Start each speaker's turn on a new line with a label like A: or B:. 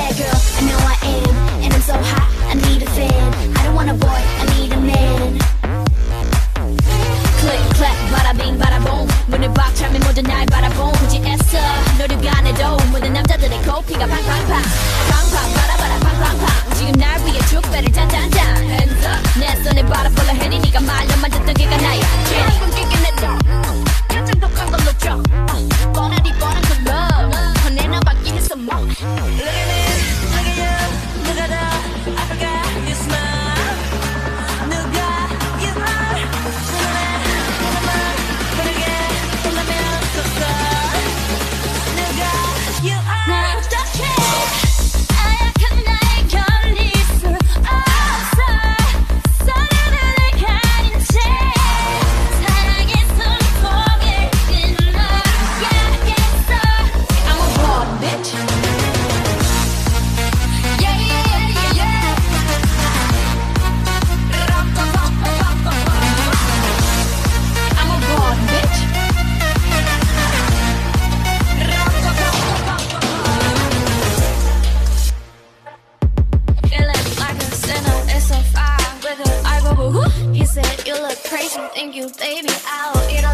A: bad girl, I know I am. And I'm so hot, I need a fan. I don't want a boy, I need a man. Click, clap, bada bing, bada boom. 문을 박 차면 모두 날 바라봄. 굳이 애써 노력 안 해도 모든 남자들의 코피가 팡팡팡. 팡팡, 바라바라 팡팡팡. 지금 날 위해 축배를 짠짠짠. Hands up, 내 손에 바라 불러 해니 네가 말려 만졌던 걔가 나야. 괜히 꿈끼게 내줘. 가장 독한 걸로 줘. 뻔하디 뻔한 그 love. 혼내 너 받기 했어 뭐. Look at me, look at you. 누가 더 I forgot you smile. 누가 you are. 눈을 부르게 본다면 컸어. 누가 you are. 나 어떡해. 아약한 나에 걸릴 수 없어. 서로를 가린 채 사랑의 손목을 끊어야겠어. I'm a boss bitch. Yeah, yeah, yeah, yeah. I'm a boss bitch. Feeling like a sinner, it's a fire with an eyeball. He said, you look crazy, thank you, baby. I'll eat